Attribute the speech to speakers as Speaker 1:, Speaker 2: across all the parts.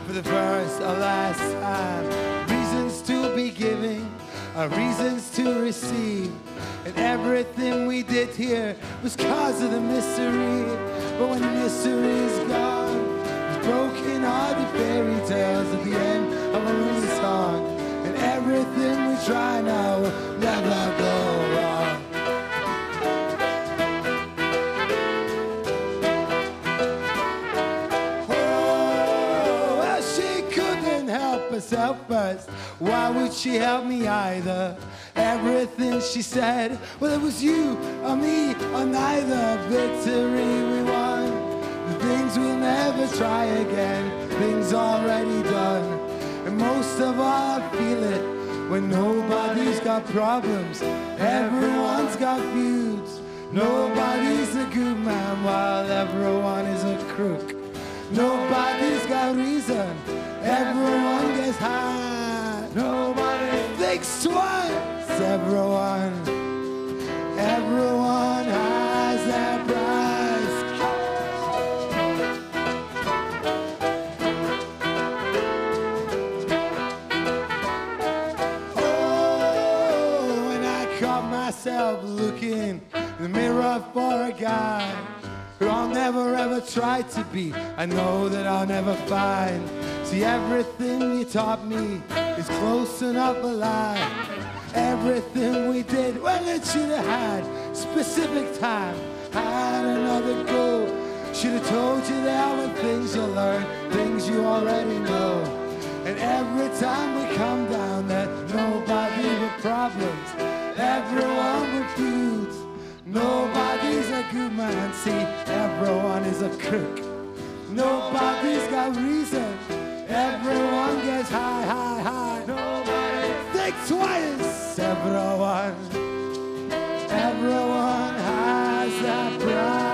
Speaker 1: for the first or last time. Reasons to be giving are reasons to receive. And everything we did here was cause of the mystery. But when the mystery is gone, broken hearted fairy tales at the end of a movie song. And everything we try now will never go wrong. Oh, well, she couldn't help herself first. Why would she help me either? Everything she said, well, it was you or me or neither. Victory we won. The things we'll never try again, things already done. And most of all I feel it when nobody's got problems, everyone's got feuds. Nobody's a good man while everyone is a crook. Nobody's got reason, everyone gets high. Nobody thinks twice, everyone has their price. Myself looking in the mirror for a guy who I'll never ever try to be. I know that I'll never find. See, everything you taught me is close enough a lie. Everything we did, well, it should have had specific time. Had another go. Should have told you there were things you learn, things you already know. And every time we come down that nobody with problems, everyone with feuds. Nobody's a good man, see, everyone is a crook. Nobody's got reason, everyone gets high, high, high. Nobody thinks twice, everyone has that pride.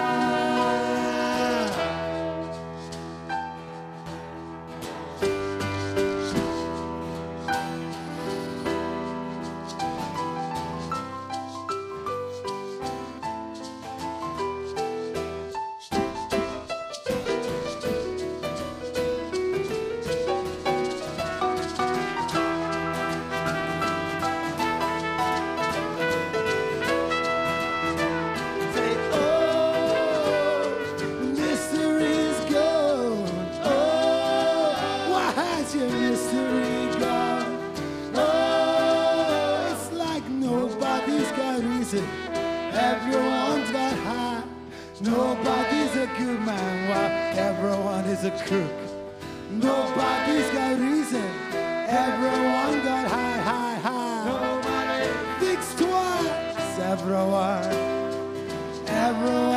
Speaker 1: Everyone's got high. Nobody's a good man while everyone is a crook. Nobody's got reason. Everyone got high, high, high. Nobody thinks twice. Everyone